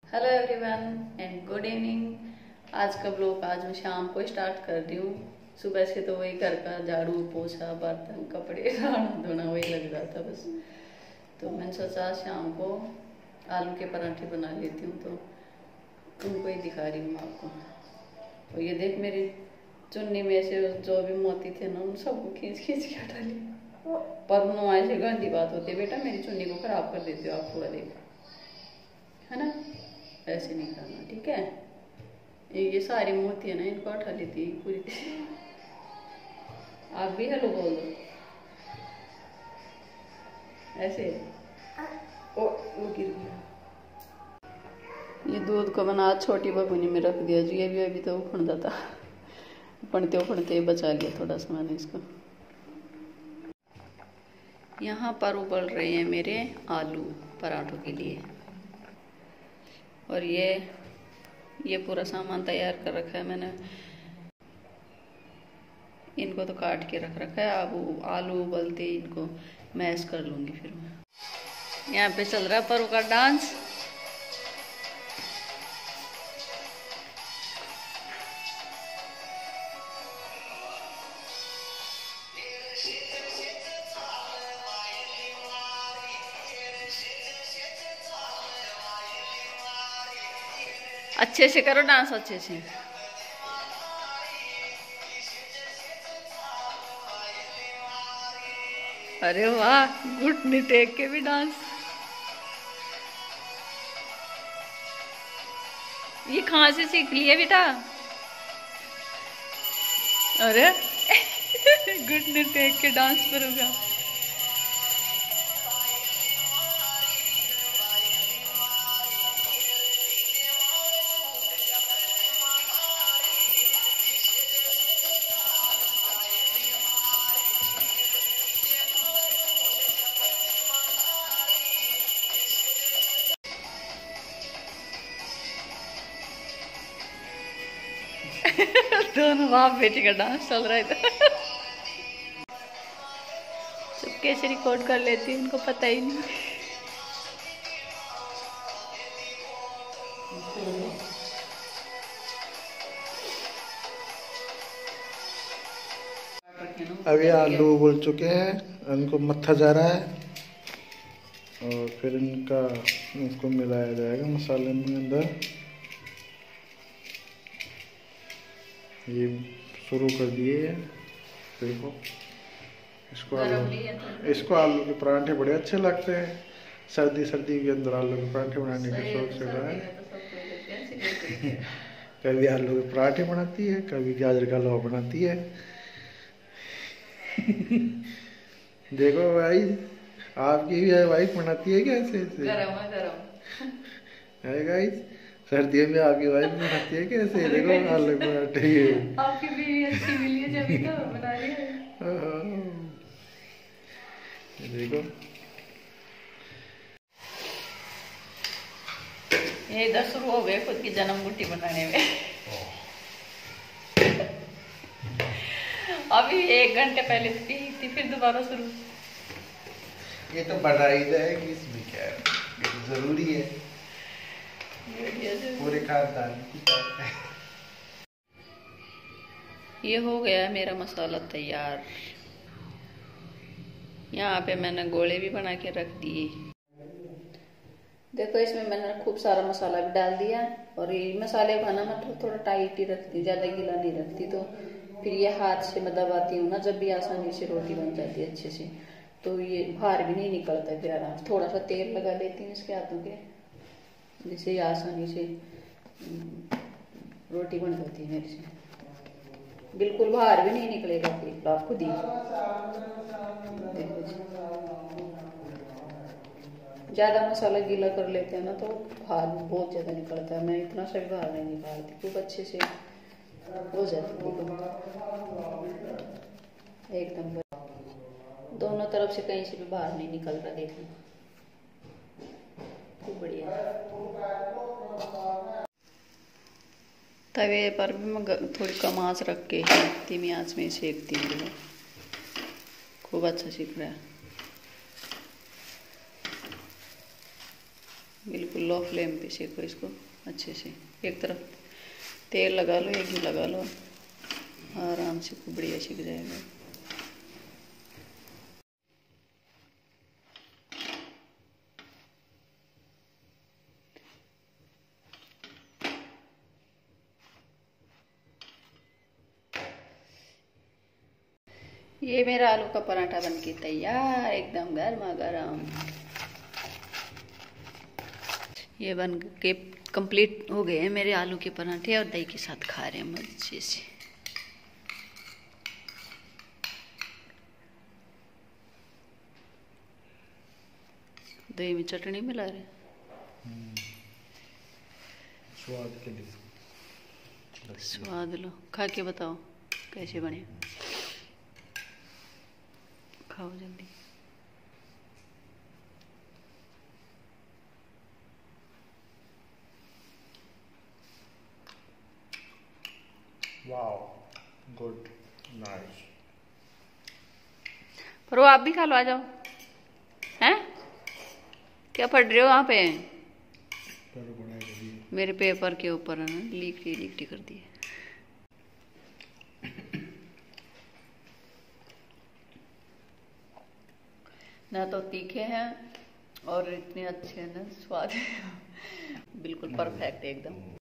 Hello everyone and good evening. आज का blog आज मैं शाम को स्टार्ट कर रही हूँ। सुबह से तो वही घर का झाड़ू पोछा बर्तन कपड़े नहाना धोना वही लग रहा था बस। तो मैंने सोचा शाम को आलू के पराठे बना लेती हूँ, तो उनको ही दिखा रही हूँ आपको। तो ये देख मेरी चुन्नी में से जो भी मोती थे ना उन सबको खींच खींच के हटा लिया। पर नुआई से गंदी बात होती है बेटा, मेरी चुन्नी को खराब कर देते हो आप पूरा देख, है ना? ऐसे नहीं करना, ठीक है? ये सारी मोती है ना, इनको हटा लेती पूरी। आप भी हेलो बोल दो ऐसे। ओ वो गिर गया। ये दूध को मैंने आज छोटी भगोनी में रख दिया जी, ये भी अभी तो उफनता था, उफनते उफनते बचा लिया थोड़ा सा मैंने इसको। यहाँ पर उबल रहे हैं मेरे आलू पराठों के लिए, और ये पूरा सामान तैयार कर रखा है मैंने। इनको तो काट के रख रखा है, अब आलू उबलते इनको मैश कर लूँगी फिर मैं। यहाँ पे चल रहा है परू का डांस। अच्छे से करो डांस, अच्छे से। अरे वाह, घुटने टेक के भी डांस। ये कहाँ से सीख लिए बेटा? अरे घुटने टेक के डांस करूँगा। दोनों बाप बेटी का डांस चल रहा है इधर। सब कैसे रिकॉर्ड कर लेती है, उनको पता ही नहीं। अभी आलू उबल चुके हैं, इनको मत्था जा रहा है और फिर इसको मिलाया जाएगा मसाले में अंदर। ये शुरू कर दिए हैं, देखो। इसको आलू के पराठे बड़े अच्छे लगते हैं। सर्दी के अंदर आलू के पराठे बनाने का शौक चल रहा है। कभी आलू के पराठे बनाती है, कभी गाजर का हलवा बनाती है। देखो भाई, आपकी भी वाइफ बनाती है क्या ऐसे? गरम है गाइस, सर्दियों में आपकी वाइफ बनाती है कैसे? देखो आलू पराठे। आपकी बीवी अच्छी मिली है जब तो बना रही है। देखो ये इधर शुरू हो गए खुद की जन्म गुट्टी बनाने में। अभी 1 घंटे पहले पी थी, फिर दोबारा शुरू। ये तो बढ़ाई जाएगी, इसमें क्या है, ये तो जरूरी है पूरे खानदान की बात है। ये हो गया है मेरा मसाला तैयार। यहाँ पे मैंने गोले भी बना के रख दिए। देखो इसमें मैंने खूब सारा मसाला भी डाल दिया, और ये मसाले को ना मैं थोड़ा टाइट ही रखती, ज्यादा गीला नहीं रखती, तो फिर ये हाथ से मैं दबाती हूँ ना जब भी, आसानी से रोटी बन जाती है अच्छे से। तो ये बाहर भी नहीं निकलता फिर आराम से। थोड़ा सा तेल लगा लेती हूँ इसके हाथों के, जिससे ये आसानी से रोटी बन जाती है मेरे से। बिल्कुल बाहर भी नहीं निकलेगा फिर, आप खुद ही देखो। ज्यादा मसाला गीला कर लेते हैं ना तो बाहर बहुत ज्यादा निकलता है। मैं इतना सा भी बाहर नहीं निकालती, खूब अच्छे से हो जाती है एकदम। दोनों तरफ से कहीं से भी बाहर नहीं निकल रहा, देखना खूब बढ़िया। तवे पर भी मैं थोड़ी कम आंच रख के धीमी आंच में सेकती हूँ। खूब अच्छा सीख रहा है। बिल्कुल लो फ्लेम पे सेको इसको अच्छे से। एक तरफ तेल लगा लो, एक घी लगा लो, आराम से खूब बढ़िया सीख जाएगा। ये मेरा आलू का पराठा बनके तैयार, एकदम गर्मा गर्म। ये बन के कंप्लीट हो गए हैं मेरे आलू के पराठे, और दही के साथ खा रहे हैं मजे से। दही में चटनी मिला रहे, स्वाद के लिए। स्वाद लो, खा के बताओ कैसे बने। खाओ जल्दी। Wow, good, nice. पर वो आप भी खा लो, आ जाओ। हैं क्या पढ़ रहे हो वहाँ पे? मेरे पेपर के ऊपर है ना, लिखटी कर दी है। ना तो तीखे हैं और इतने अच्छे हैं ना, स्वाद बिल्कुल परफेक्ट एकदम।